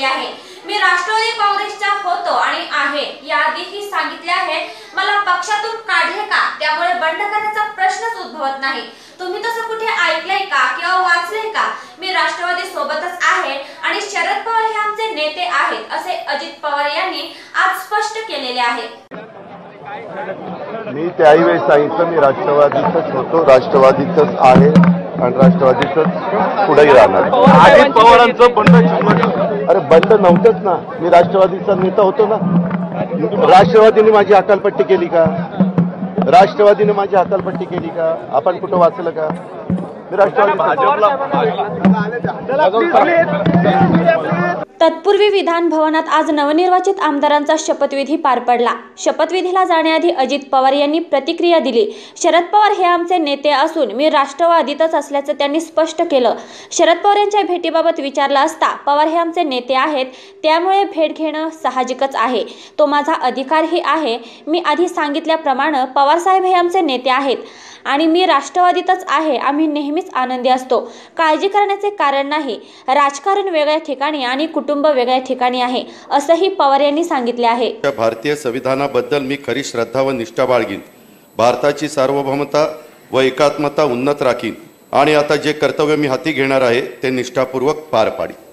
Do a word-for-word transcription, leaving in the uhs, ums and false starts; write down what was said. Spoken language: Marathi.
आहे। मी राष्ट्रवादी काँग्रेसचा होतो आणि आहे, याआधीही सांगितले आहे। मला पक्षातून काढले का, त्यामुळे बंड करण्याचा प्रश्नच उद्भवत नाही। तुम्ही तसं कुठे ऐकलंय का किंवा वाचलंय का? मी राष्ट्रवादी सोबतच आहे आणि शरद पवार हे आमचे नेते आहेत, असे अजित पवार यांनी आज स्पष्ट केलेले आहे। मी त्यावेळी सांगितलं मी राष्ट्रवादीतच होतो, राष्ट्रवादीतच आहे आणि राष्ट्रवादीतच पुढेही राहणार। अजित पवारांचं बंड, अरे बंड नव्हतंच ना, मी राष्ट्रवादीचा नेता होतो ना। राष्ट्रवादीने माझी हकालपट्टी केली का? राष्ट्रवादीने माझी हकालपट्टी केली का? आपण कुठं वाचलं का? मी राष्ट्रवादी। तत्पूर्वी विधान भवनात आज नवनिर्वाचित आमदारांचा शपथविधी पार पडला। शपथविधीला जाण्याआधी अजित पवार यांनी प्रतिक्रिया दिली। शरद पवार हे आमचे नेते असून मी राष्ट्रवादीतच असल्याचं त्यांनी स्पष्ट केलं। शरद पवार यांच्या भेटीबाबत विचारलं असता पवार हे आमचे नेते आहेत, त्यामुळे भेट घेणं साहजिकच आहे, तो माझा अधिकारही आहे। मी आधी सांगितल्याप्रमाणे पवार साहेब हे आमचे नेते आहेत आणि मी राष्ट्रवादीतच आहे। आम्ही नेहमीच आनंदी असतो, काळजी करण्याचे कारण नाही। राजकारण वेगळ्या ठिकाणी आणि कुटुंब वेगळ्या ठिकाणी आहे, असंही पवार यांनी सांगितले आहे। भारतीय संविधानाबद्दल मी खरी श्रद्धा व निष्ठा बाळगीन, भारताची सार्वभौमता व एकात्मता उन्नत राखीन आणि आता जे कर्तव्य मी हाती घेणार आहे ते निष्ठापूर्वक पार पाडीन।